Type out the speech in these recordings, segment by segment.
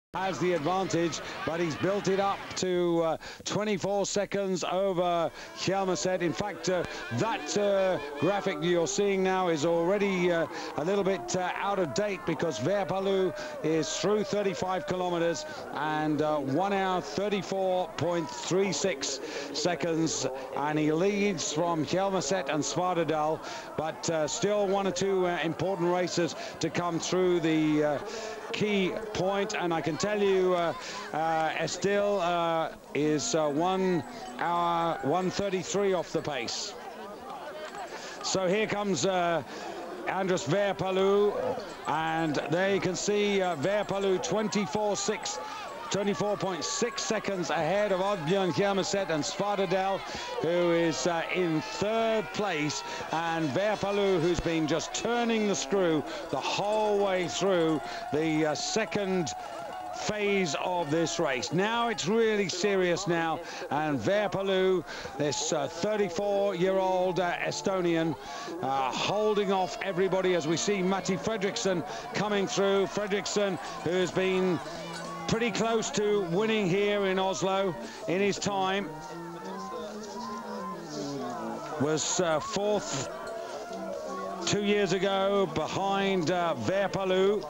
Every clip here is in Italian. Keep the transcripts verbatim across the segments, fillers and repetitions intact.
has the advantage, but he's built it up to uh, twenty-four seconds over Hjelmerset. In fact, uh, that uh, graphic you're seeing now is already uh, a little bit uh, out of date, because Veerpalu is through thirty-five kilometers and uh, one hour thirty-four point three six seconds, and he leads from Hjelmerset and Svartedal, but uh, still one or two uh, important races to come through the uh, key point. And I can tell you uh, uh, Estill uh, is uh, one hour one thirty-three off the pace. So here comes uh, Andris Veerpalu, and there you can see uh, Veerpalu twenty-four point six seconds ahead of Oddbjørn Hjelmerset and Svartedal, who is uh, in third place, and Veerpalu, who's been just turning the screw the whole way through the uh, second phase of this race. Now it's really serious now, and Veerpalu, this thirty-four-year-old uh, uh, Estonian, uh, holding off everybody as we see Matti Fredriksson coming through. Fredriksson, who has been pretty close to winning here in Oslo in his time, was uh, fourth two years ago behind uh, Veerpalu,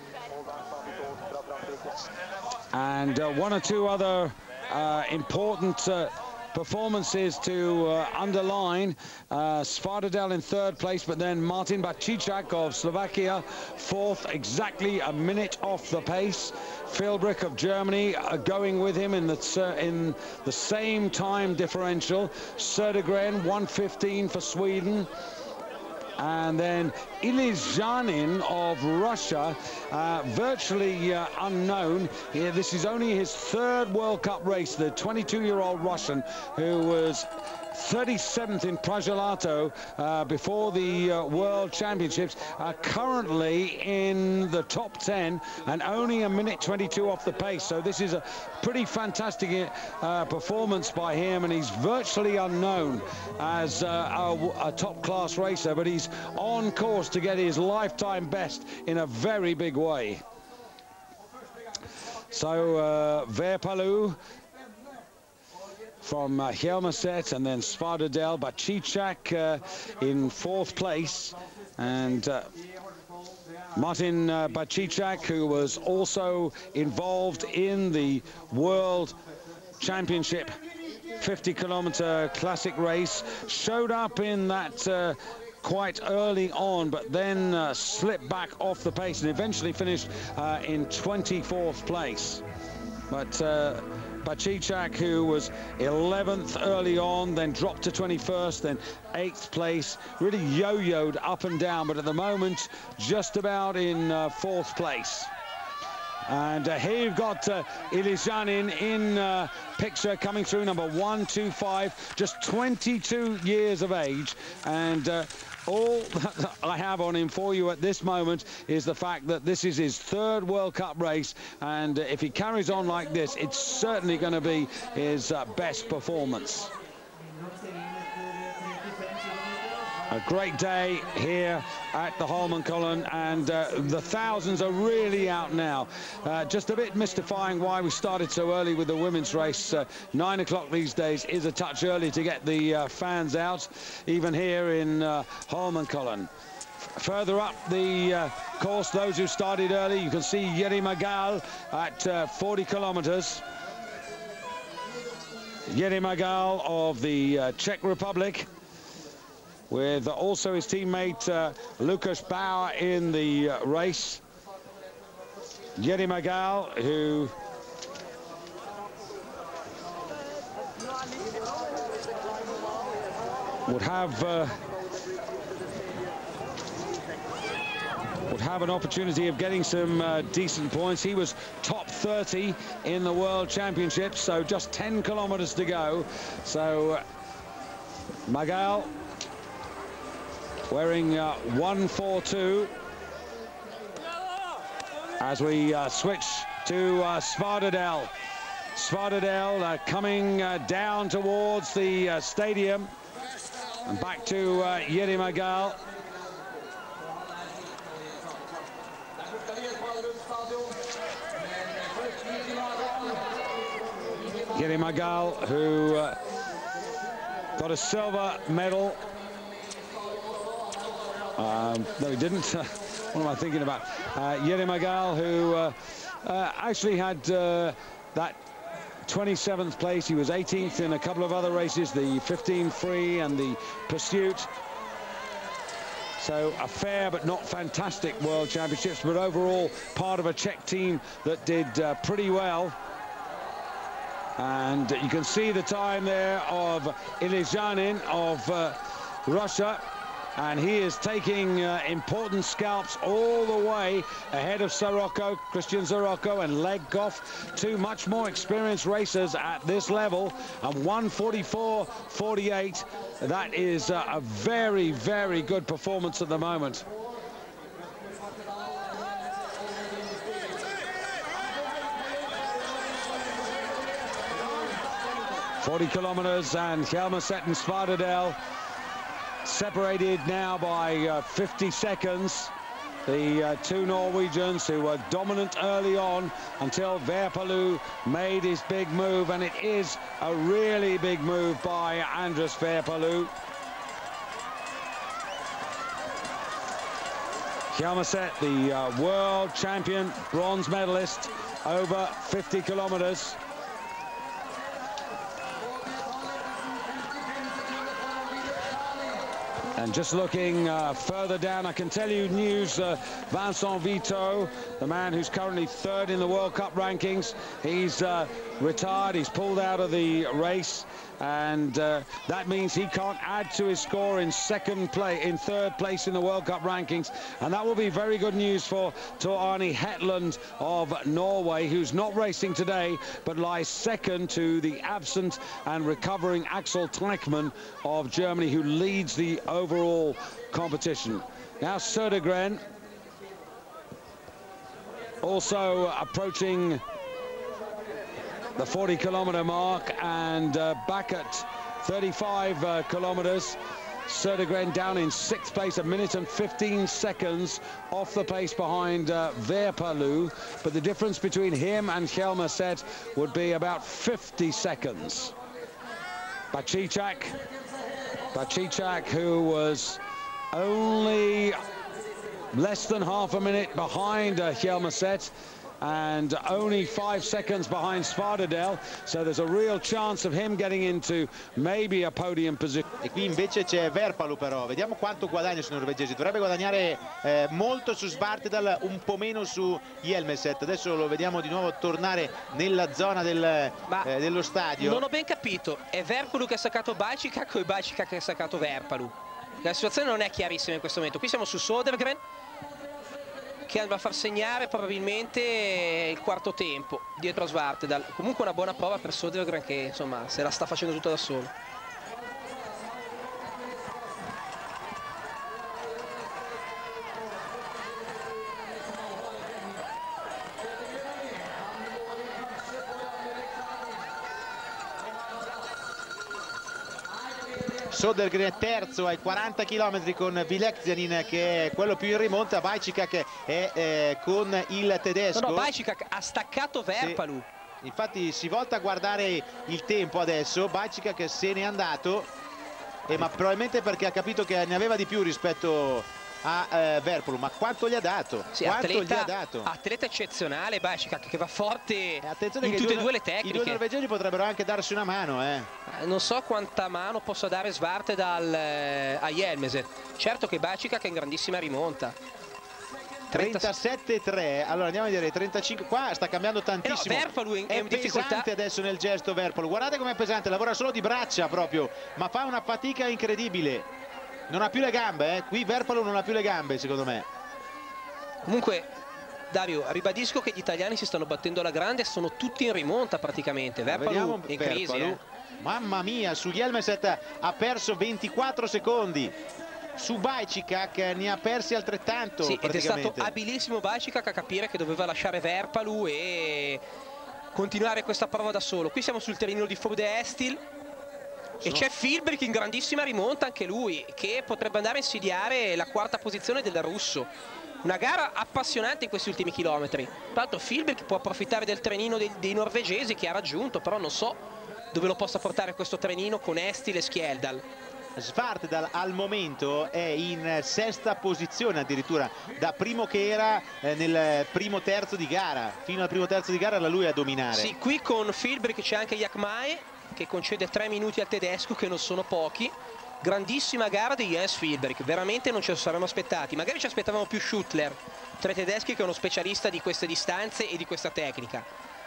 and uh, one or two other uh, important uh, performances to uh, underline. uh, Svartedal in third place, but then Martin Bacičak of Slovakia fourth, exactly a minute off the pace. Philbrick of Germany uh, going with him in the uh, in the same time differential. Södergren one fifteen for Sweden. And then Ilizhanin of Russia, uh, virtually uh, unknown. Yeah, this is only his third World Cup race. The twenty-two-year-old Russian, who was thirty-seventh in Prajalato uh, before the uh, World Championships, are currently in the top ten and only a minute twenty-two off the pace. So this is a pretty fantastic uh, performance by him, and he's virtually unknown as uh, a, a top-class racer, but he's on course to get his lifetime best in a very big way. So uh, Veerpalu from uh, Hjelmerset, and then Svartedal. Bacičak uh, in fourth place, and uh, Martin uh, Bacičak, who was also involved in the World Championship fifty kilometer classic race, showed up in that uh, quite early on, but then uh, slipped back off the pace and eventually finished uh, in twenty-fourth place. But uh, Bacičak, who was eleventh early on, then dropped to twenty-first, then eighth place, really yo-yoed up and down, but at the moment just about in uh, fourth place. And uh, here you've got uh, Ilizhanin in uh, picture, coming through, number one two five, just twenty-two years of age, and uh, all that I have on him for you at this moment is the fact that this is his third World Cup race, and uh, if he carries on like this, it's certainly going to be his uh, best performance. A great day here at the Holmenkollen, and uh, the thousands are really out now. Uh, just a bit mystifying why we started so early with the women's race. Uh, nine o'clock these days is a touch early to get the uh, fans out, even here in uh, Holmenkollen. Further up the uh, course, those who started early, you can see Jiri Magal at uh, forty kilometers. Jiri Magal of the uh, Czech Republic, with also his teammate uh, Lukas Bauer in the uh, race. Jiri Magal, who would have uh, would have an opportunity of getting some uh, decent points. He was top thirty in the World Championships, so just ten kilometers to go. So uh, Magal wearing uh, one forty-two as we uh, switch to uh, Svartedal. Svartedal uh, coming uh, down towards the uh, stadium, and back to uh, Jiri Magal. Jiri Magal, who uh, got a silver medal. Um, no, he didn't. What am I thinking about? Uh, Jiri Magal, who uh, uh, actually had uh, that twenty-seventh place. He was eighteenth in a couple of other races, the fifteen free and the pursuit. So a fair but not fantastic World Championships, but overall part of a Czech team that did uh, pretty well. And you can see the time there of Ilizhanin of uh, Russia. And he is taking uh, important scalps all the way ahead of Sirocco, Christian Sirocco and Legkov, two much more experienced racers at this level. And one forty-four forty-eight, that is uh, a very, very good performance at the moment. forty kilometers, and Hjelmerset and Svartedal separated now by uh, fifty seconds. The uh, two Norwegians who were dominant early on until Verpalu made his big move, and it is a really big move by Andres Verpalu. Hjelmerset, the uh, world champion, bronze medalist over fifty kilometers. And just looking uh, further down, I can tell you news, uh, Vincent Vito, the man who's currently third in the World Cup rankings, he's uh, retired, he's pulled out of the race, and uh, that means he can't add to his score in second place, in third place in the World Cup rankings, and that will be very good news for Tor Arne Hetland of Norway, who's not racing today, but lies second to the absent and recovering Axel Teichmann of Germany, who leads the overall competition. Now Södergren also approaching the forty kilometer mark, and uh, back at thirty-five uh, kilometers, Södergren down in sixth place, a minute and fifteen seconds off the pace behind uh, Verpalu, but the difference between him and Hjelmerset would be about fifty seconds. Bacicak, Bacicak, who was only less than half a minute behind uh, Hjelmerset, and only five seconds behind Svartedal, so there's a real chance of him getting into maybe a podium position. E qui invece c'è Verpalu, però vediamo quanto guadagna sui norvegesi. Dovrebbe guadagnare eh, molto su Svartedal, un po' meno su Hjelmerset. Adesso lo vediamo di nuovo tornare nella zona del, eh, dello stadio. Non ho ben capito, è Verpalu che ha staccato Bacicak o è Bacicak che ha staccato Verpalu? La situazione non è chiarissima in questo momento. Qui siamo su Södergren, che andrà a far segnare probabilmente il quarto tempo dietro a Svartedal. Comunque una buona prova per Södergren, che insomma se la sta facendo tutta da solo. Södergren è terzo ai quaranta chilometri con Vilekzianin, che è quello più in rimonta. Bacicak è eh, con il tedesco. No, no, Bacicak ha staccato Verpalu. Sì. Infatti si volta a guardare il tempo adesso. Bacicak se n'è andato, eh, ma probabilmente perché ha capito che ne aveva di più rispetto a eh, Verpalu. Ma quanto gli ha dato? Sì, quanto atleta, gli ha dato? Atleta eccezionale Bacicak, che va forte in in tutte e due le tecniche. I due norvegesi potrebbero anche darsi una mano, eh. Non so quanta mano possa dare Svartedal eh, a Hjelmerset. Certo che Bacicak è in grandissima rimonta. trentasette tre, allora andiamo a vedere, trentacinque, qua sta cambiando tantissimo. Eh no, Verpalu è, è in difficoltà pesante adesso nel gesto Verpalu, guardate com'è pesante, lavora solo di braccia proprio, ma fa una fatica incredibile. Non ha più le gambe, eh. Qui Verpalu non ha più le gambe, secondo me. Comunque, Dario, ribadisco che gli italiani si stanno battendo alla grande, sono tutti in rimonta praticamente. Verpalu in crisi. Verpalu. Eh. Mamma mia, su Hjelmerset ha perso ventiquattro secondi. Su Bacicak ne ha persi altrettanto. Sì, ed è stato abilissimo Bacicak a capire che doveva lasciare Verpalu e continuare questa prova da solo. Qui siamo sul terreno di Frode Estil. E c'è Filbrick in grandissima rimonta anche lui, che potrebbe andare a insidiare la quarta posizione del russo. Una gara appassionante in questi ultimi chilometri. Tra l'altro Filbert può approfittare del trenino dei, dei norvegesi che ha raggiunto, però non so dove lo possa portare questo trenino con Estil e Skjeldal. Svartdal al momento è in sesta posizione addirittura, da primo che era eh, nel primo terzo di gara. Fino al primo terzo di gara era lui a dominare. Sì, qui con Filbert c'è anche Jakmae che concede tre minuti al tedesco, che non sono pochi. Grandissima gara di Jens Filbert, veramente non ce lo saremmo aspettati. Magari ci aspettavamo più Schuttler, tre tedeschi, che è uno specialista di queste distanze e di questa tecnica.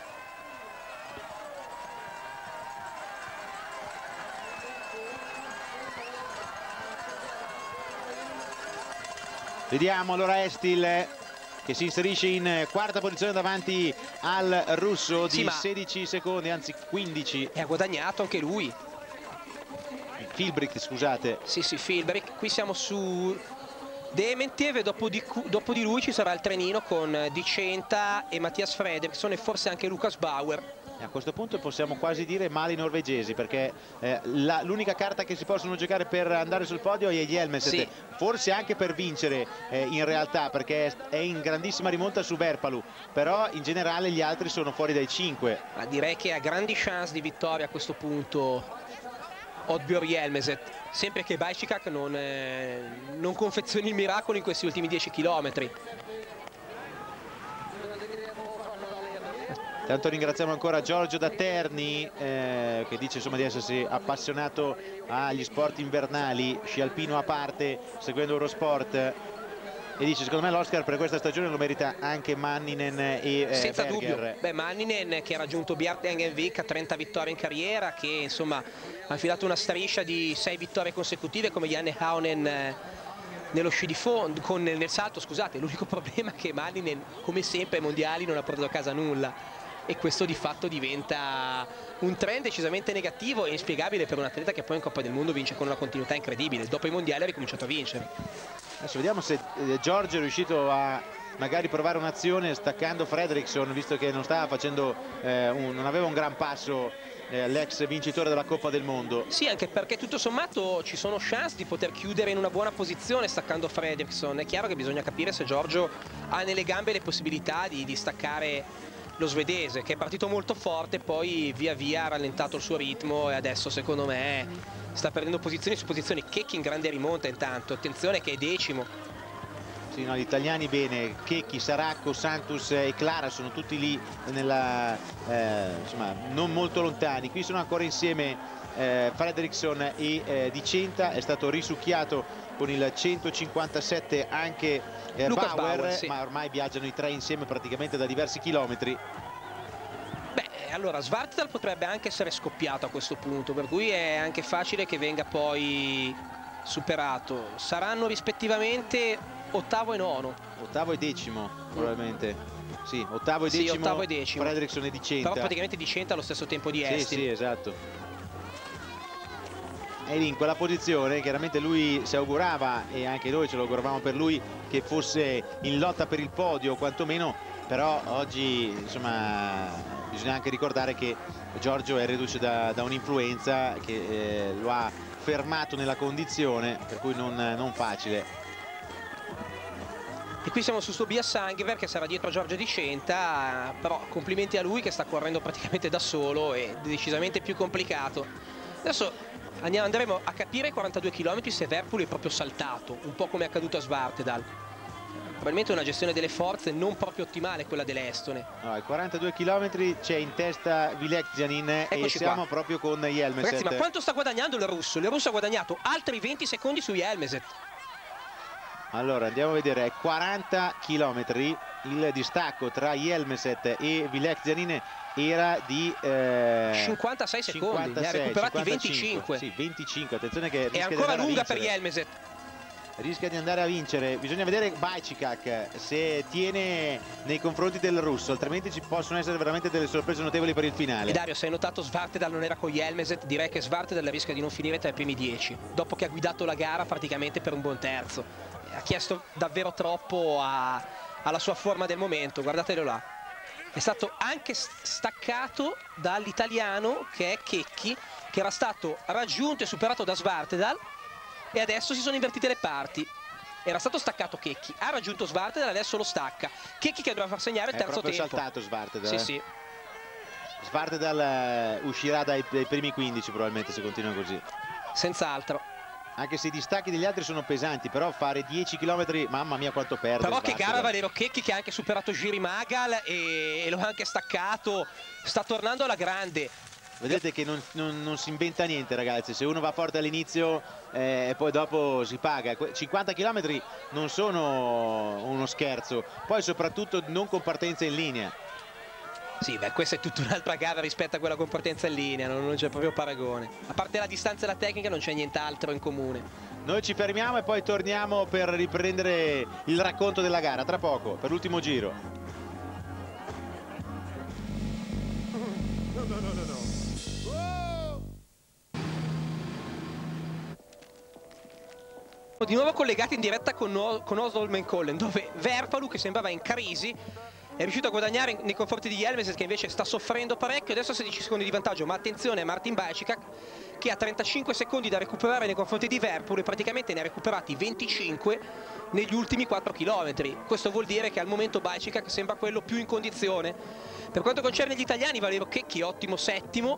Vediamo allora Estil che si inserisce in quarta posizione davanti al russo di sì, sedici secondi, anzi quindici. E ha guadagnato anche lui. Filbert, scusate. Sì, sì, Filbert. Qui siamo su Dementiev e dopo di, dopo di lui ci sarà il trenino con Dicenta e Mattias Fredriksson e forse anche Lucas Bauer. E a questo punto possiamo quasi dire male i norvegesi, perché eh, l'unica carta che si possono giocare per andare sul podio è Hjelmset, sì. Forse anche per vincere eh, in realtà, perché è in grandissima rimonta su Verpalu, però in generale gli altri sono fuori dai cinque. Ma direi che ha grandi chance di vittoria a questo punto Oddbjørn Hjelmset, sempre che Bajčík non, eh, non confezioni il miracolo in questi ultimi dieci chilometri. Tanto ringraziamo ancora Giorgio da Terni eh, che dice insomma di essersi appassionato agli sport invernali, sci alpino a parte, seguendo Eurosport, e dice secondo me l'Oscar per questa stagione lo merita anche Manninen e eh, senza Berger. dubbio. Beh, Manninen che ha raggiunto Bjartengenvik a trenta vittorie in carriera, che insomma ha infilato una striscia di sei vittorie consecutive come Janne Haunen eh, nello sci di fondo, con, nel salto, scusate. L'unico problema è che Manninen, come sempre ai mondiali, non ha portato a casa nulla, e questo di fatto diventa un trend decisamente negativo e inspiegabile per un atleta che poi in Coppa del Mondo vince con una continuità incredibile. Dopo i mondiali ha ricominciato a vincere. Adesso vediamo se eh, Giorgio è riuscito a magari provare un'azione staccando Fredriksson, visto che non stava facendo eh, un, non aveva un gran passo eh, l'ex vincitore della Coppa del Mondo. Sì, anche perché tutto sommato ci sono chance di poter chiudere in una buona posizione staccando Fredriksson. È chiaro che bisogna capire se Giorgio ha nelle gambe le possibilità di, di staccare lo svedese, che è partito molto forte, poi via via ha rallentato il suo ritmo e adesso secondo me sta perdendo posizioni su posizioni. Checchi in grande rimonta intanto, attenzione che è decimo. Sì, no, gli italiani bene, Checchi, Saracco, Santus e Clara sono tutti lì nella, eh, insomma, non molto lontani. Qui sono ancora insieme eh, Fredriksson e eh, Dicenta, è stato risucchiato con il centocinquantasette anche eh, Bauer, Bauer sì. Ma ormai viaggiano i tre insieme praticamente da diversi chilometri. Beh, allora Svartdal potrebbe anche essere scoppiato a questo punto, per cui è anche facile che venga poi superato. Saranno rispettivamente ottavo e nono. Ottavo e decimo probabilmente. Sì, ottavo e decimo, sì, ottavo e decimo. Fredriksson e Dicenta. Però praticamente Dicenta allo stesso tempo di Estil. Sì, sì, esatto. È lì in quella posizione, chiaramente lui si augurava, e anche noi ce lo auguravamo per lui, che fosse in lotta per il podio quantomeno, però oggi insomma bisogna anche ricordare che Giorgio è reduce da, da un'influenza che eh, lo ha fermato nella condizione, per cui non, non facile. E qui siamo su Tobias Sangver che sarà dietro a Giorgio Dicenta, però complimenti a lui che sta correndo praticamente da solo e decisamente più complicato. Adesso Andiamo, andremo a capire ai quarantadue chilometri se Verpalu è proprio saltato, un po' come è accaduto a Svartdal. Probabilmente una gestione delle forze non proprio ottimale quella dell'Estone. No, ai quarantadue chilometri c'è in testa Vilekjanin e siamo qua proprio con Hjelmset. Ragazzi, ma quanto sta guadagnando il russo? Il russo ha guadagnato altri venti secondi su Hjelmset. Allora andiamo a vedere, quaranta chilometri, il distacco tra Hjelmset e Vilekjanin era di eh, cinquantasei secondi, cinquantasei, ne ha recuperati venticinque. Sì, venticinque, attenzione che è ancora lunga per Hjelmset. Rischia di andare a vincere, bisogna vedere Bajčík se tiene nei confronti del russo, altrimenti ci possono essere veramente delle sorprese notevoli per il finale. E Dario, se hai notato Svartdal non era con Hjelmset, direi che Svartdal rischia di non finire tra i primi dieci, dopo che ha guidato la gara praticamente per un buon terzo. Ha chiesto davvero troppo a, alla sua forma del momento, guardatelo là. È stato anche staccato dall'italiano che è Checchi, che era stato raggiunto e superato da Svartdal, e adesso si sono invertite le parti. era stato staccato Checchi, ha raggiunto Svartedal, adesso lo stacca. Checchi che dovrà far segnare il terzo tempo. È proprio saltato Svartedal. Sì, eh. sì. Svartedal eh, uscirà dai, dai primi quindici probabilmente se continua così. Senz'altro. Anche se i distacchi degli altri sono pesanti, però fare dieci chilometri, mamma mia quanto perde. Però Svartedal. che gara Valerio Checchi, che ha anche superato Jiri Magal e, e lo ha anche staccato, sta tornando alla grande. Vedete che non, non, non si inventa niente, ragazzi. Se uno va forte all'inizio e eh, poi dopo si paga. cinquanta chilometri non sono uno scherzo, poi soprattutto non con partenza in linea. Sì, beh, questa è tutta un'altra gara rispetto a quella con partenza in linea, non, non c'è proprio paragone. A parte la distanza e la tecnica non c'è nient'altro in comune. Noi ci fermiamo e poi torniamo per riprendere il racconto della gara tra poco, per l'ultimo giro. No, no, no, no, no. Di nuovo collegati in diretta con, no con Oslo Holmenkollen, dove Verpalu, che sembrava in crisi, è riuscito a guadagnare nei confronti di Jelmeset, che invece sta soffrendo parecchio. Adesso a sedici secondi di vantaggio, ma attenzione a Martin Bajčík, che ha trentacinque secondi da recuperare nei confronti di Verpalu e praticamente ne ha recuperati venticinque negli ultimi quattro chilometri. Questo vuol dire che al momento Bajčík sembra quello più in condizione. Per quanto concerne gli italiani, Valerio Checchi ottimo settimo,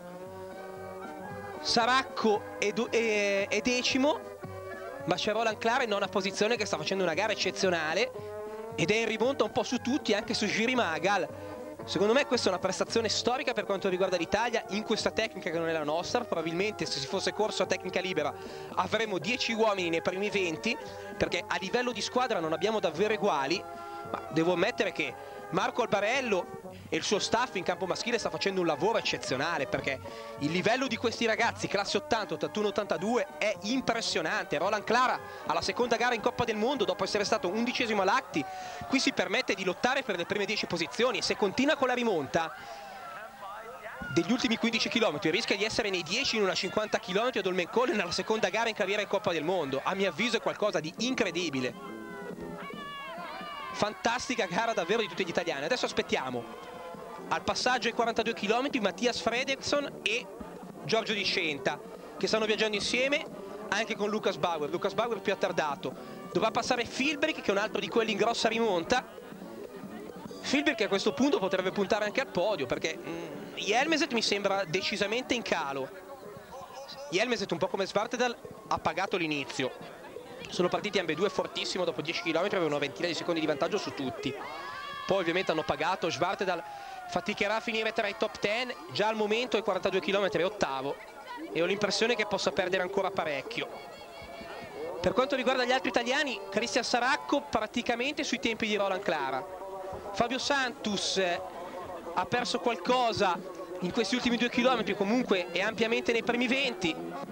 Saracco è, è, è decimo, ma c'è Roland Clara in nona posizione, che sta facendo una gara eccezionale ed è in rimonta un po' su tutti, anche su Jiri Magal. Secondo me questa è una prestazione storica per quanto riguarda l'Italia in questa tecnica che non è la nostra. Probabilmente se si fosse corso a tecnica libera avremmo dieci uomini nei primi venti, perché a livello di squadra non abbiamo davvero uguali, ma devo ammettere che Marco Albarello e il suo staff in campo maschile sta facendo un lavoro eccezionale, perché il livello di questi ragazzi classe ottanta, ottantuno, ottantadue è impressionante. Roland Clara alla seconda gara in Coppa del Mondo, dopo essere stato undicesimo all'Acti, qui si permette di lottare per le prime dieci posizioni e se continua con la rimonta degli ultimi quindici chilometri rischia di essere nei dieci in una cinquanta chilometri ad Holmenkollen nella seconda gara in carriera in Coppa del Mondo. A mio avviso è qualcosa di incredibile. Fantastica gara davvero di tutti gli italiani. Adesso aspettiamo al passaggio ai quarantadue chilometri Mattias Fredriksson e Giorgio Di Centa, che stanno viaggiando insieme anche con Lucas Bauer. Lucas Bauer più attardato, dovrà passare Filbreak, che è un altro di quelli in grossa rimonta. Filbreak a questo punto potrebbe puntare anche al podio, perché mm, Jelmeset mi sembra decisamente in calo. Jelmeset, un po' come Svartedal, ha pagato l'inizio. Sono partiti ambedue fortissimo, dopo dieci chilometri avevano una ventina di secondi di vantaggio su tutti. Poi ovviamente hanno pagato. Svartedal faticherà a finire tra i top dieci, già al momento ai quarantadue chilometri è ottavo e ho l'impressione che possa perdere ancora parecchio. Per quanto riguarda gli altri italiani, Cristian Saracco praticamente sui tempi di Roland Clara. Fabio Santus eh, ha perso qualcosa in questi ultimi due chilometri, comunque è ampiamente nei primi venti.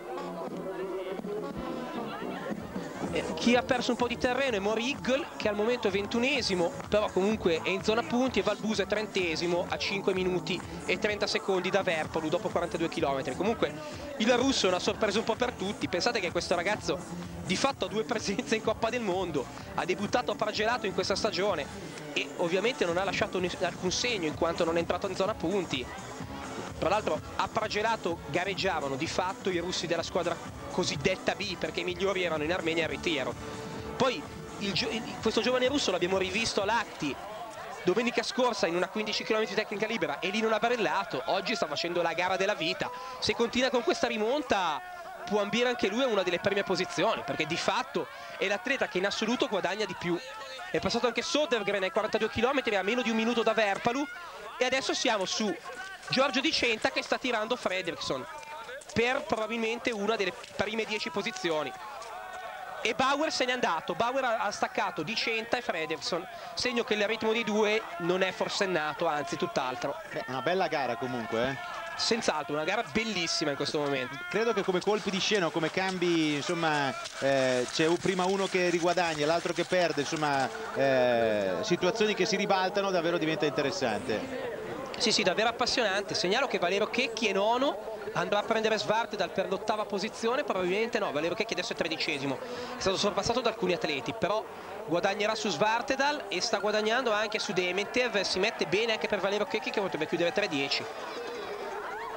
Chi ha perso un po' di terreno è Morigl, che al momento è ventunesimo, però comunque è in zona punti, e Valbusa è trentesimo a cinque minuti e trenta secondi da Verpalu dopo quarantadue chilometri. Comunque il russo è una sorpresa un po' per tutti. Pensate che questo ragazzo di fatto ha due presenze in Coppa del Mondo, ha debuttato a Pragelato in questa stagione e ovviamente non ha lasciato alcun segno in quanto non è entrato in zona punti. Tra l'altro a Pragelato gareggiavano di fatto i russi della squadra cosiddetta B, perché i migliori erano in Armenia e al ritiro. Poi il gio questo giovane russo l'abbiamo rivisto all'Acti domenica scorsa in una quindici chilometri tecnica libera e lì non ha barellato. Oggi sta facendo la gara della vita. Se continua con questa rimonta può ambire anche lui a una delle prime posizioni, perché di fatto è l'atleta che in assoluto guadagna di più. È passato anche Södergren ai quarantadue chilometri a meno di un minuto da Verpalu e adesso siamo su Giorgio Di Centa, che sta tirando Fredriksson per probabilmente una delle prime dieci posizioni, e Bauer se n'è andato. Bauer ha staccato Di Centa e Fredriksson, segno che il ritmo dei due non è forsennato, anzi tutt'altro. Una bella gara comunque, eh? Senz'altro una gara bellissima in questo momento. Credo che come colpi di scena o come cambi, insomma, eh, c'è prima uno che riguadagna, l'altro che perde, insomma, eh, situazioni che si ribaltano, davvero diventa interessante. Sì, sì, davvero appassionante. Segnalo che Valerio Checchi è nono, andrà a prendere Svartedal per l'ottava posizione, probabilmente no, Valerio Checchi adesso è tredicesimo, è stato sorpassato da alcuni atleti, però guadagnerà su Svartedal e sta guadagnando anche su Demetev, si mette bene anche per Valerio Checchi, che potrebbe chiudere tre dieci.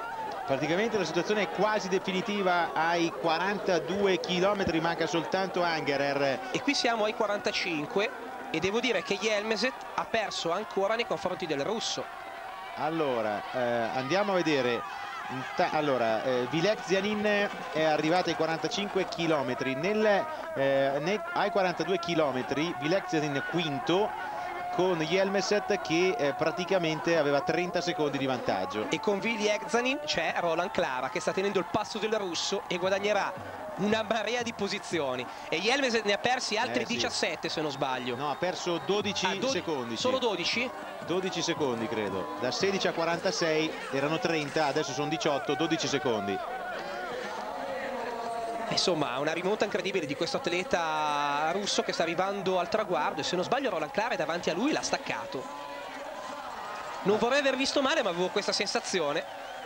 praticamente la situazione è quasi definitiva ai quarantadue chilometri, manca soltanto Angerer. E qui siamo ai quarantacinque e devo dire che Jelmezet ha perso ancora nei confronti del russo. Allora, eh, andiamo a vedere. Allora, eh, Vilek Zianin è arrivato ai quarantacinque chilometri, nel, eh, nel, ai quarantadue chilometri Vilek Zianin quinto, con Jelmezet che eh, praticamente aveva trenta secondi di vantaggio. E con Vilek Zianin c'è Roland Clara che sta tenendo il passo del russo e guadagnerà una marea di posizioni, e Jelmezet ne ha persi altri eh, sì. diciassette se non sbaglio. No, ha perso dodici ah, do secondi. Solo sì. dodici? dodici secondi credo, da sedici a quarantasei erano trenta, adesso sono diciotto, dodici secondi. Insomma, una rimonta incredibile di questo atleta russo che sta arrivando al traguardo, e se non sbaglio Roland Clara è davanti a lui, l'ha staccato. Non vorrei aver visto male, ma avevo questa sensazione.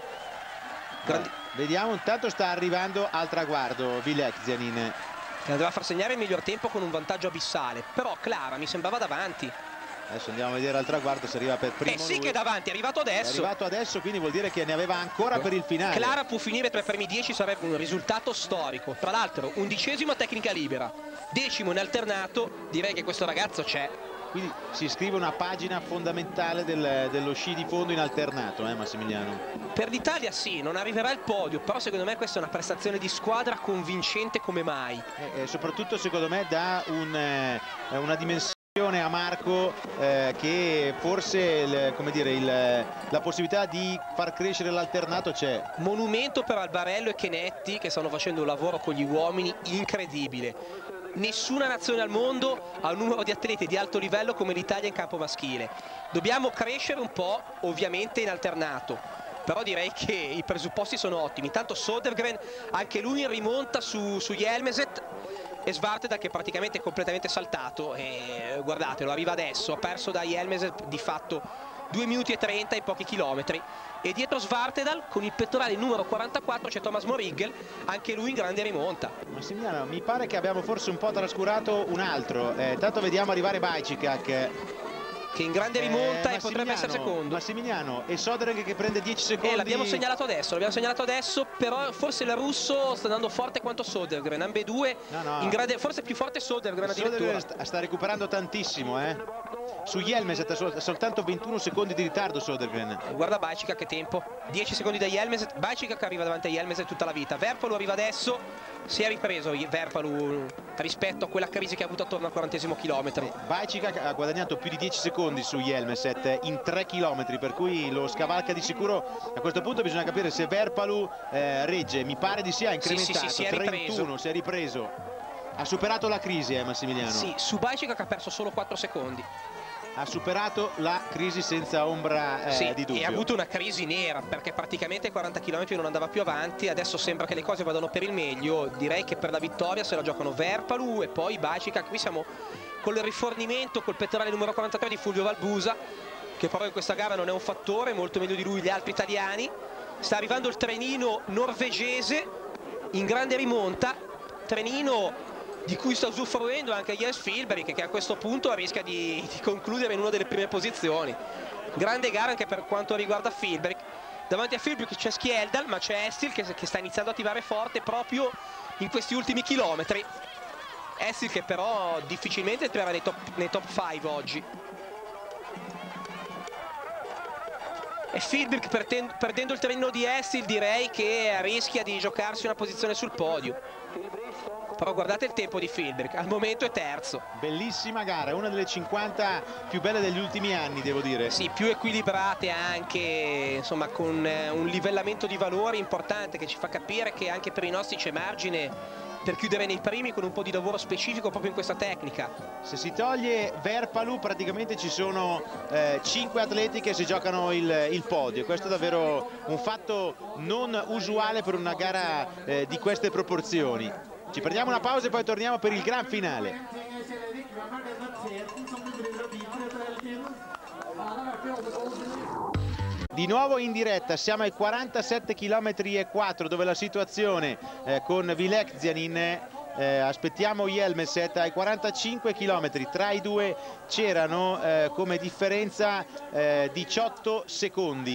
Grandi... Vediamo, intanto sta arrivando al traguardo Vilek Zianin, che doveva far segnare il miglior tempo con un vantaggio abissale, però Clara mi sembrava davanti. Adesso andiamo a vedere al traguardo se arriva per primo. Eh sì, lui. che è davanti, è arrivato adesso. È arrivato adesso, quindi vuol dire che ne aveva ancora per il finale. Clara può finire tra i primi dieci, sarebbe un risultato storico. Tra l'altro, undicesimo a tecnica libera, decimo in alternato, direi che questo ragazzo c'è. Quindi si scrive una pagina fondamentale del, dello sci di fondo in alternato, eh Massimiliano? Per l'Italia sì, non arriverà al podio, però secondo me questa è una prestazione di squadra convincente come mai. E, e soprattutto secondo me dà un, eh, una dimensione a Marco eh, che forse il, come dire, il, la possibilità di far crescere l'alternato c'è. Monumento per Albarello e Chenetti che stanno facendo un lavoro con gli uomini incredibile. Nessuna nazione al mondo ha un numero di atleti di alto livello come l'Italia in campo maschile. Dobbiamo crescere un po', ovviamente in alternato, però direi che i presupposti sono ottimi. Intanto Sodergren, anche lui in rimonta su, su Jelmezet, e Svartedal che praticamente è completamente saltato, e guardatelo, arriva adesso, ha perso da Jelmezet di fatto due minuti e trenta in pochi chilometri, e dietro Svartedal con il pettorale numero quarantaquattro c'è Thomas Morigel, anche lui in grande rimonta. Massimiliano, mi pare che abbiamo forse un po' trascurato un altro, eh, tanto vediamo arrivare Bajčík che in grande rimonta eh, e potrebbe essere secondo. Massimiliano, e Sodergren che prende dieci secondi. Eh, l'abbiamo segnalato adesso, l'abbiamo segnalato adesso, però forse il russo sta andando forte quanto Sodergren, ambedue no, no. in grande, forse più forte Sodergren addirittura. Sodergren sta recuperando tantissimo, eh. Su Jelmezet sol soltanto ventuno secondi di ritardo Sodergren. Guarda Bajčík che tempo, dieci secondi da Jelmezet, Bajčík che arriva davanti a Jelmezet tutta la vita. Verpalu arriva adesso, si è ripreso Verpalu rispetto a quella crisi che ha avuto attorno al quarantesimo chilometro. Bajčík ha guadagnato più di dieci secondi su Jelmezet in tre chilometri, per cui lo scavalca di sicuro. A questo punto bisogna capire se Verpalu eh, regge, mi pare di sì, ha incrementato, sì, sì, sì, si è trentuno, si è ripreso, ha superato la crisi eh, Massimiliano. Sì, su Bajčík ha perso solo quattro secondi. Ha superato la crisi senza ombra eh, sì, di dubbio. E ha avuto una crisi nera perché praticamente ai quaranta chilometri non andava più avanti. Adesso sembra che le cose vadano per il meglio. Direi che per la vittoria se la giocano Verpalu e poi Bajčík. Qui siamo con il rifornimento col pettorale numero quarantatré di Fulvio Valbusa, che però in questa gara non è un fattore, molto meglio di lui gli altri italiani. Sta arrivando il trenino norvegese in grande rimonta, trenino di cui sta usufruendo anche Jens Filberic, che a questo punto rischia di, di concludere in una delle prime posizioni. Grande gara anche per quanto riguarda Filberic. Davanti a Filberic c'è Skjeldal, ma c'è Estil che, che sta iniziando a tirare forte proprio in questi ultimi chilometri. Estil che però difficilmente entrerà nei top, nei top cinque oggi. E Filberic perdendo, perdendo il terreno di Estil direi che rischia di giocarsi una posizione sul podio. Però guardate il tempo di Filberic, al momento è terzo. Bellissima gara, una delle cinquanta più belle degli ultimi anni, devo dire. Sì, più equilibrate anche, insomma, con un livellamento di valori importante che ci fa capire che anche per i nostri c'è margine per chiudere nei primi con un po' di lavoro specifico proprio in questa tecnica. Se si toglie Verpalu praticamente ci sono eh, cinque atleti che si giocano il, il podio. Questo è davvero un fatto non usuale per una gara eh, di queste proporzioni. Ci prendiamo una pausa e poi torniamo per il gran finale. Di nuovo in diretta, siamo ai quarantasette chilometri e quattro dove la situazione eh, con Vilek Zianin, eh, aspettiamo Jelmezet ai quarantacinque chilometri, tra i due c'erano eh, come differenza eh, diciotto secondi.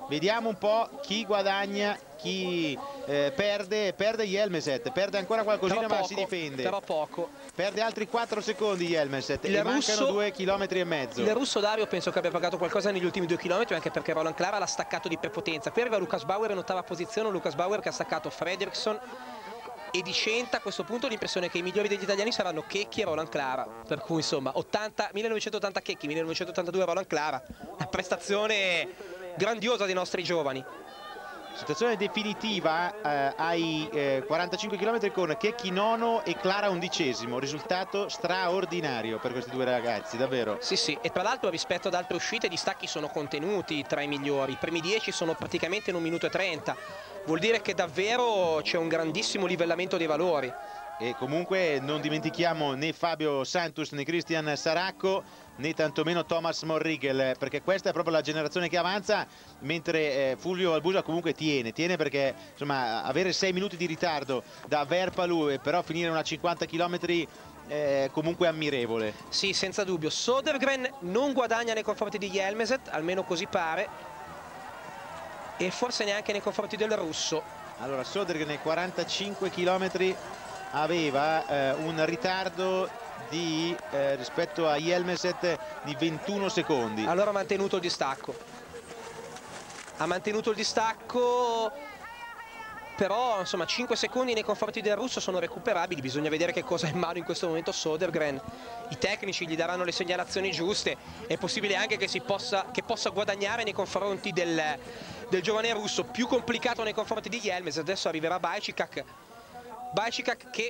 Vediamo un po' chi guadagna, chi eh, perde. Perde Jelmeset, perde ancora qualcosina, però ma poco, si difende. Però poco. Perde altri quattro secondi Jelmeset e russo, mancano due chilometri e mezzo. Il russo Dario penso che abbia pagato qualcosa negli ultimi due chilometri, anche perché Roland Clara l'ha staccato di prepotenza. Qui arriva Lucas Bauer in ottava posizione, Lucas Bauer che ha staccato Fredriksson e Di Centa. A questo punto l'impressione è che i migliori degli italiani saranno Checchi e Roland Clara, per cui insomma ottanta, millenovecentottanta Checchi, millenovecentottantadue Roland Clara, una prestazione grandiosa dei nostri giovani. Situazione definitiva eh, ai eh, quarantacinque chilometri con Checchi nono e Clara undicesimo, risultato straordinario per questi due ragazzi, davvero. Sì sì, e tra l'altro rispetto ad altre uscite i distacchi sono contenuti tra i migliori, i primi dieci sono praticamente in un minuto e trenta, vuol dire che davvero c'è un grandissimo livellamento dei valori. E comunque non dimentichiamo né Fabio Santus né Christian Saracco né tantomeno Thomas Morrigel, perché questa è proprio la generazione che avanza, mentre eh, Fulvio Valbusa comunque tiene, tiene perché insomma avere sei minuti di ritardo da Verpalu e però finire una cinquanta chilometri è comunque ammirevole. Sì, senza dubbio. Sodergren non guadagna nei confronti di Jelmeset, almeno così pare, e forse neanche nei confronti del russo. Allora Sodergren nei quarantacinque chilometri aveva eh, un ritardo di, eh, rispetto a Jelmeset di ventuno secondi. Allora ha mantenuto il distacco. Ha mantenuto il distacco, però insomma cinque secondi nei confronti del russo sono recuperabili. Bisogna vedere che cosa ha in mano in questo momento Sodergren. I tecnici gli daranno le segnalazioni giuste. È possibile anche che, si possa, che possa guadagnare nei confronti del, del giovane russo. Più complicato nei confronti di Jelmeset. Adesso arriverà Bajčík. Bajčík che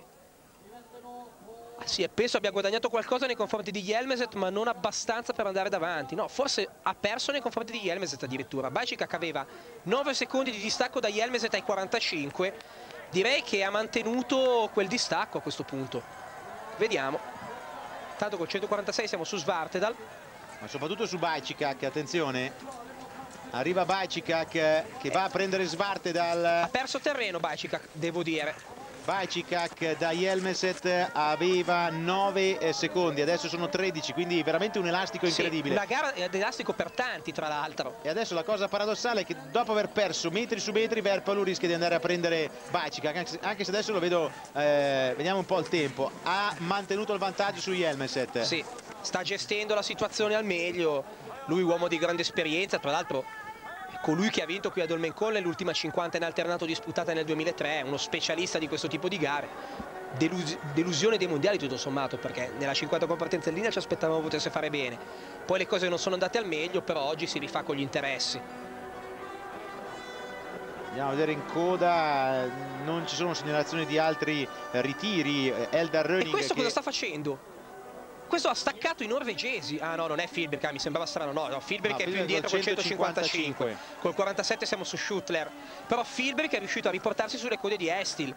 sì, penso abbia guadagnato qualcosa nei confronti di Jelmeset, ma non abbastanza per andare davanti. No, forse ha perso nei confronti di Jelmeset addirittura. Bajčík aveva nove secondi di distacco da Jelmeset ai quarantacinque. Direi che ha mantenuto quel distacco a questo punto. Vediamo. Tanto col centoquarantasei siamo su Svartedal. Ma soprattutto su Bajčík, attenzione. Arriva Bajčík che va a prendere Svartedal. Ha perso terreno Bajčík, devo dire. Bajčík da Jelmeset aveva nove secondi, adesso sono tredici, quindi veramente un elastico incredibile. Sì, una gara ad elastico per tanti, tra l'altro. E adesso la cosa paradossale è che dopo aver perso metri su metri Verpalu rischia di andare a prendere Bajčík, anche se adesso lo vedo, eh, vediamo un po' il tempo, ha mantenuto il vantaggio su Jelmeset. Sì, sta gestendo la situazione al meglio, lui uomo di grande esperienza, tra l'altro colui che ha vinto qui ad Holmenkollen nell'ultima cinquanta in alternato disputata nel duemilatré, uno specialista di questo tipo di gare. Delus delusione dei mondiali tutto sommato, perché nella cinquanta con partenza in linea ci aspettavamo potesse fare bene. Poi le cose non sono andate al meglio, però oggi si rifà con gli interessi. Andiamo a vedere in coda, non ci sono segnalazioni di altri ritiri. Eldar Röning. E questo che... cosa sta facendo? Questo ha staccato i norvegesi. Ah no, non è Filbjerg, ah, mi sembrava strano. No, no Filbjerg no, è più indietro col centocinquantacinque. Col quarantasette siamo su Schuttler. Però Filbjerg è riuscito a riportarsi sulle code di Estil.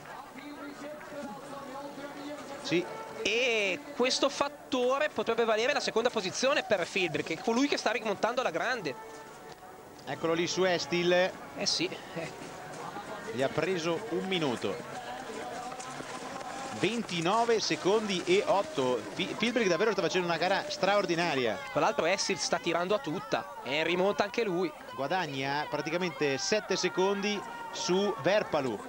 Sì. E questo fattore potrebbe valere la seconda posizione per Filbjerg, che è colui che sta rimontando alla grande. Eccolo lì su Estil. Eh sì. Eh. Gli ha preso un minuto. ventinove secondi e otto. Filbjerg davvero sta facendo una gara straordinaria. Tra l'altro Estil sta tirando a tutta e rimonta anche lui. Guadagna praticamente sette secondi su Verpalu,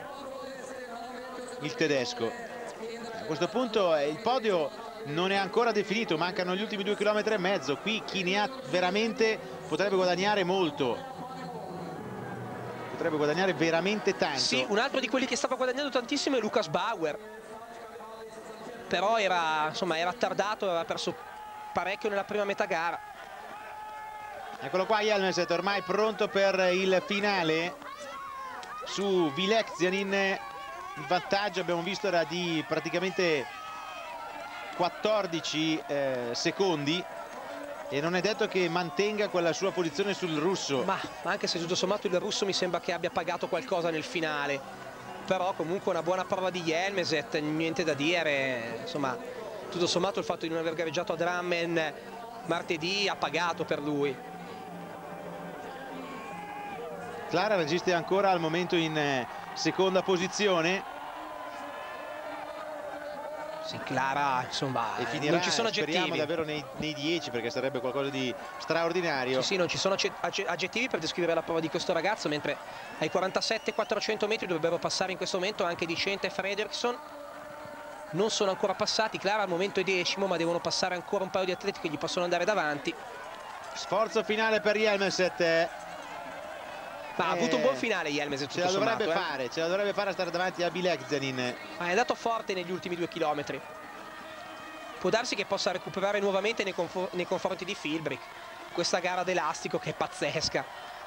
il tedesco. A questo punto il podio non è ancora definito, mancano gli ultimi due chilometri e mezzo. Qui chi ne ha veramente potrebbe guadagnare molto, potrebbe guadagnare veramente tanto. Sì, un altro di quelli che stava guadagnando tantissimo è Lucas Bauer, però era, insomma, era attardato, aveva perso parecchio nella prima metà gara. Eccolo qua Jelmeset ormai pronto per il finale su Vilekhzhanin. Il vantaggio abbiamo visto era di praticamente quattordici eh, secondi e non è detto che mantenga quella sua posizione sul russo. Ma anche se tutto sommato il russo mi sembra che abbia pagato qualcosa nel finale, però comunque una buona prova di Jelmeset, niente da dire. Insomma, tutto sommato il fatto di non aver gareggiato a Drammen martedì ha pagato per lui. Clara resiste ancora al momento in seconda posizione. Sì, Clara, insomma, e finirà, non ci sono aggettivi. Speriamo davvero nei, nei dieci, perché sarebbe qualcosa di straordinario. Sì, sì, non ci sono aggettivi per descrivere la prova di questo ragazzo, mentre ai quarantasette quattrocento metri dovrebbero passare in questo momento anche Dicente e Fredriksson. Non sono ancora passati, Clara al momento è decimo, ma devono passare ancora un paio di atleti che gli possono andare davanti. Sforzo finale per Hjelmset. Ma ha avuto un buon finale Hjelmset, ce la dovrebbe sommato, fare, eh. ce la dovrebbe fare a stare davanti a Bilekzanin. Ma è andato forte negli ultimi due chilometri. Può darsi che possa recuperare nuovamente nei, conf nei confronti di Philbrick. Questa gara d'elastico che è pazzesca.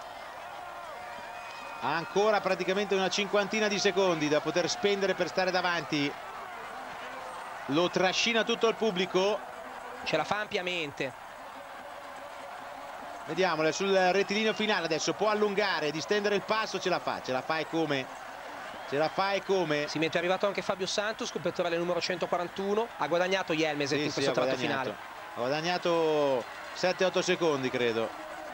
Ha ancora praticamente una cinquantina di secondi da poter spendere per stare davanti. Lo trascina tutto il pubblico. Ce la fa ampiamente. Vediamole sul rettilineo finale adesso, può allungare, distendere il passo, ce la fa, ce la fa e come, ce la fa e come. Si mette arrivato anche Fabio Santos, completore numero centoquarantuno, ha guadagnato Hjelmset sì, in questo sì, tratto finale. Ha guadagnato sette otto secondi credo.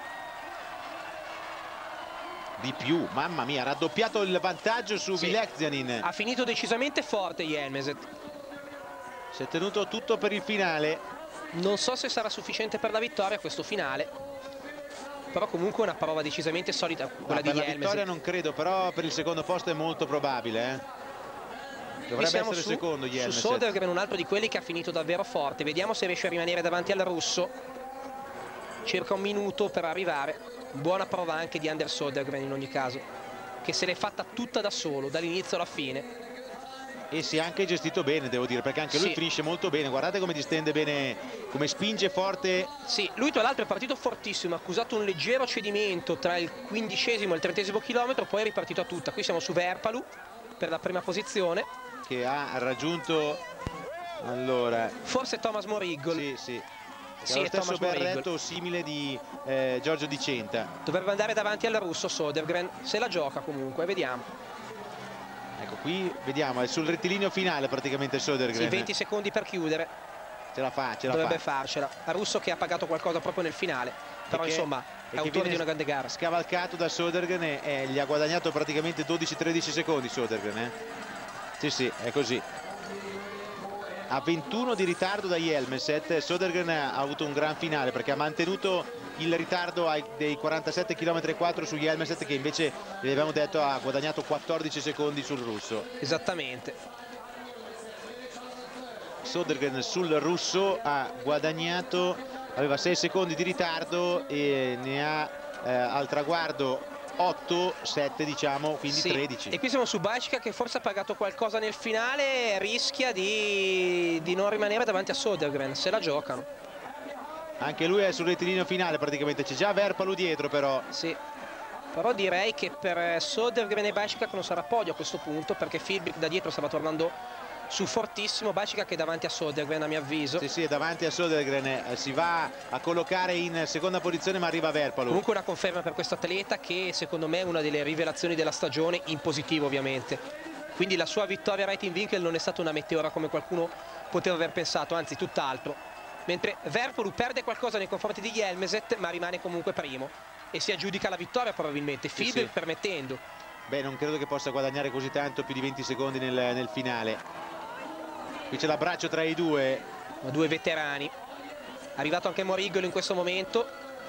Di più, mamma mia, ha raddoppiato il vantaggio su sì. Bilekzanin. Ha finito decisamente forte Hjelmset. Si è tenuto tutto per il finale. Non so se sarà sufficiente per la vittoria questo finale. Però comunque una prova decisamente solida quella no, di per la vittoria non credo, però per il secondo posto è molto probabile, eh? Dovrebbe essere su, secondo Hjelmset. Su Sodergren, un altro di quelli che ha finito davvero forte. Vediamo se riesce a rimanere davanti al russo. Circa un minuto per arrivare. Buona prova anche di Anders Sodergren in ogni caso, che se l'è fatta tutta da solo dall'inizio alla fine. E si è anche gestito bene, devo dire, perché anche lui sì. finisce molto bene. Guardate come distende bene, come spinge forte. Sì, lui tra l'altro è partito fortissimo, ha accusato un leggero cedimento tra il quindicesimo e il trentesimo chilometro, poi è ripartito a tutta. Qui siamo su Verpalu per la prima posizione, che ha raggiunto, allora, forse Thomas Morigol. Sì, sì. Che sì, è lo stesso Thomas berretto simile di eh, Giorgio Dicenta. Dovrebbe andare davanti al russo Sodergren, se la gioca comunque, vediamo. Ecco, qui vediamo, è sul rettilineo finale praticamente Sodergren. Sì, venti secondi per chiudere. Ce la fa, ce la Dovrebbe fa. farcela. A Russo che ha pagato qualcosa proprio nel finale. Però che, insomma è autore di una grande gara. Scavalcato da Sodergren e eh, gli ha guadagnato praticamente dodici tredici secondi Sodergren. Eh? Sì, sì, è così. A ventuno di ritardo da Hjelmset, Sodergren ha avuto un gran finale perché ha mantenuto il ritardo ai, dei quarantasette chilometri e quattro su Hjelmset, che invece, vi abbiamo detto, ha guadagnato quattordici secondi sul russo. Esattamente. Sodergren sul russo ha guadagnato, aveva sei secondi di ritardo e ne ha eh, al traguardo otto sette, diciamo, quindi sì. tredici. E qui siamo su Bajka che forse ha pagato qualcosa nel finale, rischia di, di non rimanere davanti a Sodergren, se la giocano. Anche lui è sul rettilineo finale praticamente, c'è già Verpalu dietro però. Sì, però direi che per Sodergren e Bajka non sarà podio a questo punto, perché Philbrick da dietro stava tornando su fortissimo. Bajka che è davanti a Sodergren a mio avviso. Sì, sì, è davanti a Sodergren, eh, si va a collocare in seconda posizione ma arriva Verpalu. Comunque una conferma per questo atleta che secondo me è una delle rivelazioni della stagione, in positivo ovviamente. Quindi la sua vittoria a Reitenwinkel non è stata una meteora come qualcuno poteva aver pensato, anzi tutt'altro. Mentre Verpalu perde qualcosa nei confronti di Hjelmset, ma rimane comunque primo e si aggiudica la vittoria probabilmente, sì, Philbrick sì. permettendo. Beh, non credo che possa guadagnare così tanto, più di venti secondi nel, nel finale. Qui c'è l'abbraccio tra i due. Due veterani. Arrivato anche Morigolo in questo momento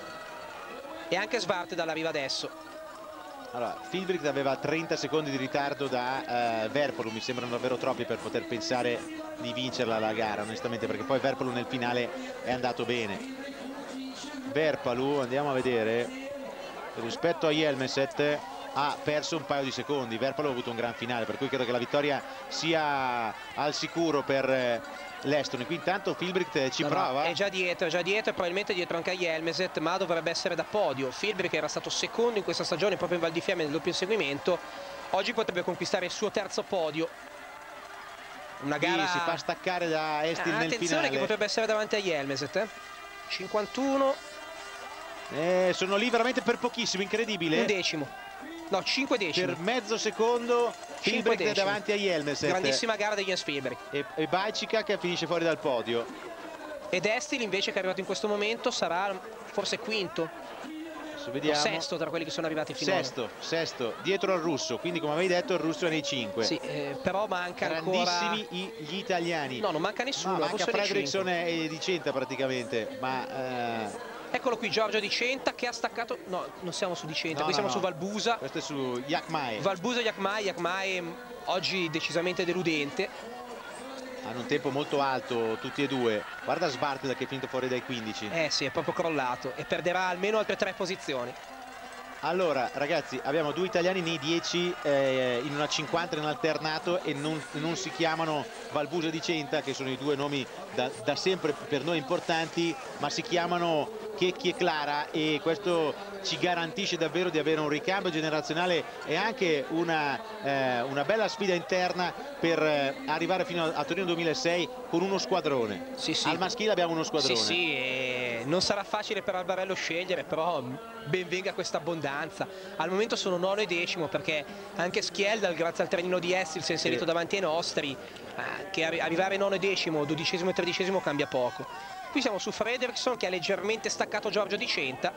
e anche Svartedal arriva adesso. Allora, Philbrick aveva trenta secondi di ritardo da uh, Verpalu, mi sembrano davvero troppi per poter pensare di vincerla la gara, onestamente, perché poi Verpalu nel finale è andato bene. Verpalu, andiamo a vedere, rispetto a Hjelmset ha perso un paio di secondi. Verpalu ha avuto un gran finale, per cui credo che la vittoria sia al sicuro per eh, l'Estone. Qui intanto Philbrick ci no, prova. No, è già dietro, è già dietro e probabilmente dietro anche a Hjelmset, ma dovrebbe essere da podio. Philbrick era stato secondo in questa stagione proprio in Val di Fiemme nel doppio inseguimento. Oggi potrebbe conquistare il suo terzo podio. Una gara... si fa staccare da Estil ah, nel finale. Attenzione che potrebbe essere davanti a Hjelmset, eh? cinquantuno. Eh, sono lì veramente per pochissimo, incredibile. Un decimo. No, cinque decimi. Per mezzo secondo Philbrick è davanti a Hjelmset. Grandissima gara di Jens Philbrick. E, e Bajka che finisce fuori dal podio. Ed Estil invece che è arrivato in questo momento sarà forse quinto. vediamo. Sesto tra quelli che sono arrivati finora. Sesto, sesto, dietro al russo, quindi come avevi detto il russo è nei cinque. Sì, eh, però manca grandissimi ancora... i, gli italiani. No, non manca nessuno. No, manca Fredriksson e Di Centa praticamente, ma... Eh... Eccolo qui Giorgio Di Centa che ha staccato, no, non siamo su Di Centa, no, qui siamo no, su no. Valbusa. Questo è su Jachmai. Valbusa e Jachmai, Jachmai oggi decisamente deludente. Hanno un tempo molto alto tutti e due. Guarda Svartl che è finito fuori dai quindici. Eh sì, è proprio crollato e perderà almeno altre tre posizioni. Allora ragazzi, abbiamo due italiani nei dieci eh, in una cinquanta in alternato e non, non si chiamano Valbusa e Di Centa, che sono i due nomi da, da sempre per noi importanti, ma si chiamano Checchi e Clara, e questo ci garantisce davvero di avere un ricambio generazionale e anche una, eh, una bella sfida interna per eh, arrivare fino a, a Torino duemilasei con uno squadrone. Sì, sì. Al maschile abbiamo uno squadrone. Sì, sì, e non sarà facile per Albarello scegliere, però ben venga questa abbondanza. Al momento sono nono e decimo perché anche Skjeldal, grazie al trenino di Estil, si è inserito sì. davanti ai nostri, eh, che arrivare nono e decimo, dodicesimo e tredicesimo cambia poco. Qui siamo su Fredriksson che ha leggermente staccato Giorgio Di Centa.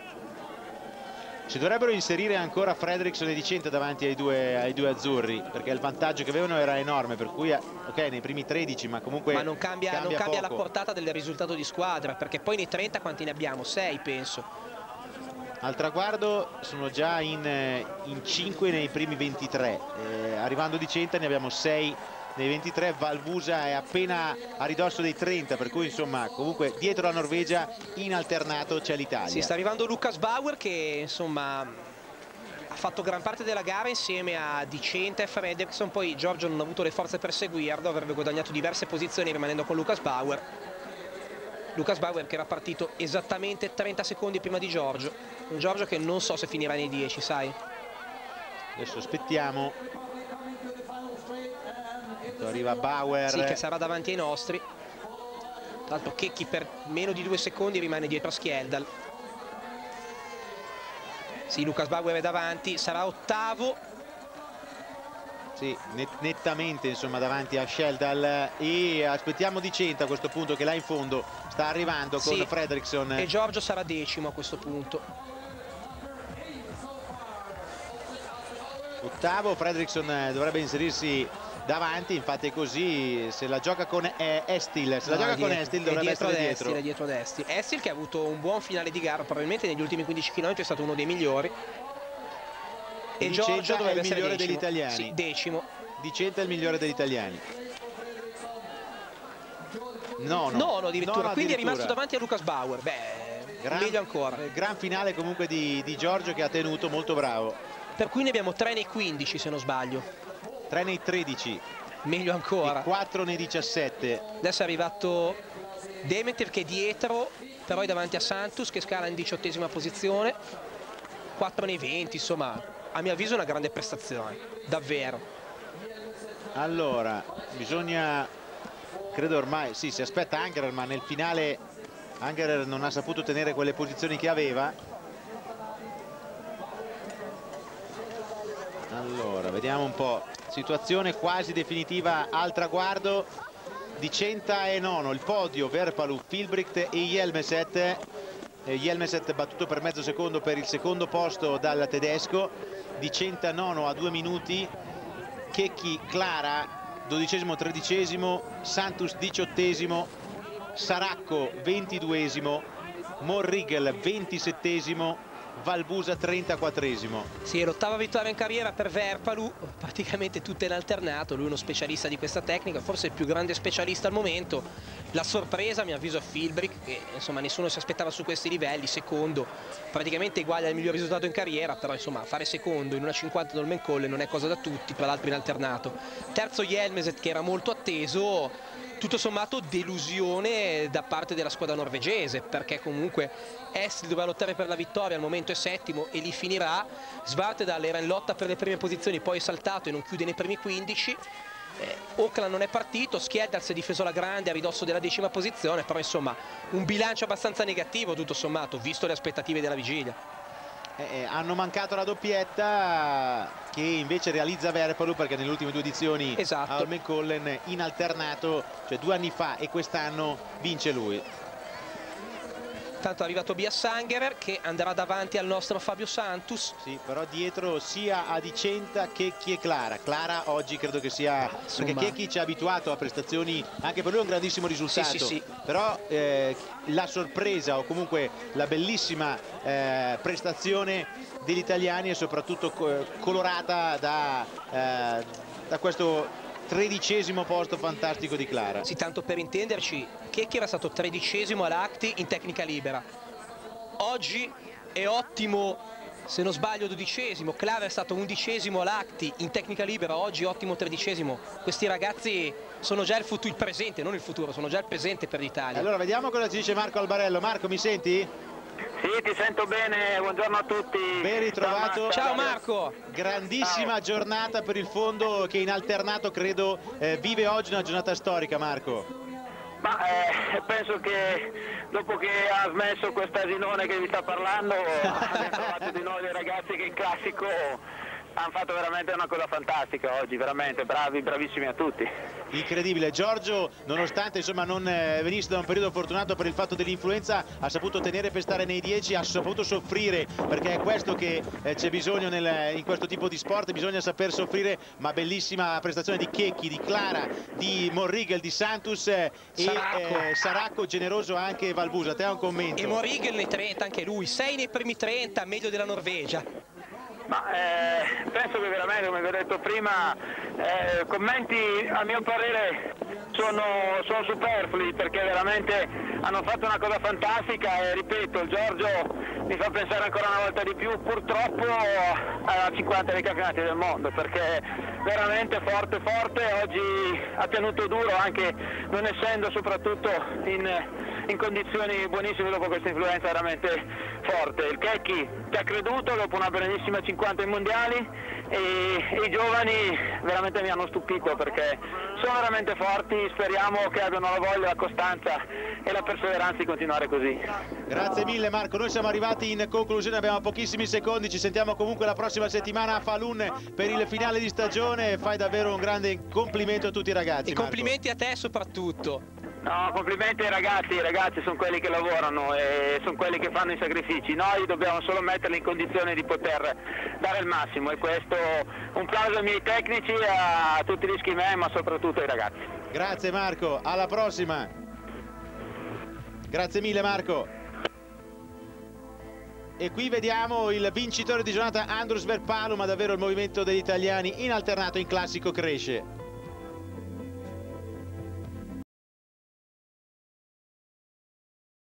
Si dovrebbero inserire ancora Fredriksson e Di Centa davanti ai due, ai due azzurri, perché il vantaggio che avevano era enorme, per cui ok nei primi tredici, ma comunque ma non cambia, cambia, non cambia la poco. portata del risultato di squadra, perché poi nei trenta quanti ne abbiamo? sei penso. Al traguardo sono già in, in cinque nei primi ventitré, eh, arrivando Di Centa ne abbiamo sei nei ventitré, Valbusa è appena a ridosso dei trenta, per cui insomma comunque dietro la Norvegia in alternato c'è l'Italia. Sì, sta arrivando Lucas Bauer che insomma ha fatto gran parte della gara insieme a Di Centa e Fredriksson, poi Giorgio non ha avuto le forze per seguirlo, avrebbe guadagnato diverse posizioni rimanendo con Lucas Bauer. Lucas Bauer che era partito esattamente trenta secondi prima di Giorgio, un Giorgio che non so se finirà nei dieci, sai? Adesso aspettiamo. Arriva Bauer, sì, che sarà davanti ai nostri. Tra l'altro Checchi per meno di due secondi rimane dietro a Skjeldal. Sì, Lucas Bauer è davanti, sarà ottavo. Sì, net nettamente insomma davanti a Skjeldal, e aspettiamo Di Centa a questo punto che là in fondo sta arrivando con sì, Fredriksson. E Giorgio sarà decimo a questo punto. Ottavo, Fredriksson dovrebbe inserirsi davanti, infatti è così, se la gioca con eh, Estil, se no, la gioca dietro, con Estil dovrebbe essere dietro. Estil, dietro ad Estil. Estil che ha avuto un buon finale di gara, probabilmente negli ultimi quindici chilometri è stato uno dei migliori. E, e Giorgio dovrebbe essere il migliore degli italiani. Sì, decimo. Di Centa è il migliore degli italiani. Nono, nono addirittura, nono quindi addirittura. È rimasto davanti a Lucas Bauer. Beh, gran, meglio ancora. Gran finale comunque di, di Giorgio che ha tenuto, molto bravo. Per cui ne abbiamo tre nei quindici se non sbaglio. tre nei tredici, meglio ancora, e quattro nei diciassette. Adesso è arrivato Demeter che è dietro, però è davanti a Santus che scala in diciottesima posizione. Quattro nei venti, insomma a mio avviso è una grande prestazione, davvero. Allora bisogna, credo ormai, sì, si aspetta Angerer, ma nel finale Angerer non ha saputo tenere quelle posizioni che aveva. Allora vediamo un po', situazione quasi definitiva al traguardo. Di Centa è nono, il podio Verpalu, Filbricht e Hjelmeset. eh, Hjelmeset battuto per mezzo secondo per il secondo posto dal tedesco. Di Centa nono a due minuti, Checchi Clara dodicesimo tredicesimo, Santus diciottesimo, Saracco ventiduesimo, Morrigel ventisettesimo, Valbusa trentaquattresimo. Sì, l'ottava vittoria in carriera per Verpalu, praticamente tutte in alternato. Lui è uno specialista di questa tecnica, forse il più grande specialista al momento. La sorpresa a mio avviso è Filbrick, che insomma nessuno si aspettava su questi livelli, secondo, praticamente uguale al miglior risultato in carriera, però insomma fare secondo in una cinquanta Dolmenkollen non è cosa da tutti, tra l'altro in alternato. Terzo Hjelmeset che era molto atteso. Tutto sommato delusione da parte della squadra norvegese, perché comunque Estil doveva lottare per la vittoria, al momento è settimo e lì finirà. Svartedal era in lotta per le prime posizioni, poi è saltato e non chiude nei primi quindici. eh, Auckland non è partito, Skjeldal si è difeso la grande a ridosso della decima posizione, però insomma un bilancio abbastanza negativo tutto sommato, visto le aspettative della vigilia. Eh, hanno mancato la doppietta che invece realizza Verpalu, perché nelle ultime due edizioni esatto. a Holmenkollen in alternato, cioè due anni fa e quest'anno, vince lui. Intanto arriva Tobias Sangerer che andrà davanti al nostro Fabio Santus. Sì, però dietro sia Adicenta che Checchi e Clara. Clara oggi credo che sia, Insomma, perché Checchi ci ha abituato a prestazioni, anche per lui un grandissimo risultato. Sì, sì, sì. Però eh, la sorpresa o comunque la bellissima eh, prestazione degli italiani è soprattutto co colorata da, eh, da questo tredicesimo posto fantastico di Clara. Sì, tanto per intenderci, Checchi era stato tredicesimo all'Acti in tecnica libera. Oggi è ottimo, se non sbaglio, dodicesimo. Clara è stato undicesimo all'Acti in tecnica libera, oggi ottimo tredicesimo. Questi ragazzi sono già il futuro, il presente, non il futuro, sono già il presente per l'Italia. Allora vediamo cosa ci dice Marco Albarello. Marco, mi senti? Sì, ti sento bene, buongiorno a tutti. Ben ritrovato. Ciao Marco. Grandissima Ciao. giornata per il fondo che in alternato credo eh, vive oggi una giornata storica, Marco. Ma eh, penso che dopo che ha smesso quest'asinone che vi sta parlando abbiamo trovato di noi dei ragazzi che in classico hanno fatto veramente una cosa fantastica oggi, veramente bravi, bravissimi a tutti. Incredibile. Giorgio, nonostante insomma non eh, venisse da un periodo fortunato per il fatto dell'influenza, ha saputo tenere per stare nei dieci, ha saputo soffrire, perché è questo che eh, c'è bisogno nel, in questo tipo di sport, bisogna saper soffrire. Ma bellissima prestazione di Checchi, di Clara, di Morrigel, di Santus eh, Saracco. e eh, Saracco, generoso anche Valbusa. Te hai un commento? E Morrigel nei trenta anche lui, sei nei primi trenta, meglio della Norvegia. Ma eh, penso che veramente, come vi ho detto prima, eh, commenti a mio parere sono, sono superflui, perché veramente hanno fatto una cosa fantastica e ripeto, il Giorgio mi fa pensare ancora una volta di più purtroppo a cinquanta dei campionati del mondo, perché veramente forte forte, oggi ha tenuto duro anche non essendo soprattutto in, in condizioni buonissime dopo questa influenza veramente forte. Il Checchi ci ha creduto dopo una bellissima cinquanta ai mondiali e, e i giovani veramente mi hanno stupito, perché sono veramente forti, speriamo che abbiano la voglia, la costanza e la perseveranza di continuare così. Grazie mille Marco, noi siamo arrivati in conclusione, abbiamo pochissimi secondi, ci sentiamo comunque la prossima settimana a Falun per il finale di stagione. Fai davvero un grande complimento a tutti i ragazzi. E Marco. complimenti a te soprattutto. No, complimenti ai ragazzi, i ragazzi sono quelli che lavorano e sono quelli che fanno i sacrifici, noi dobbiamo solo metterli in condizione di poter dare il massimo, e questo un plauso ai miei tecnici, a tutti gli skimen, ma soprattutto ai ragazzi. Grazie Marco, alla prossima. Grazie mille Marco. E qui vediamo il vincitore di giornata Andrus Verpalum, ma davvero il movimento degli italiani in alternato in classico cresce.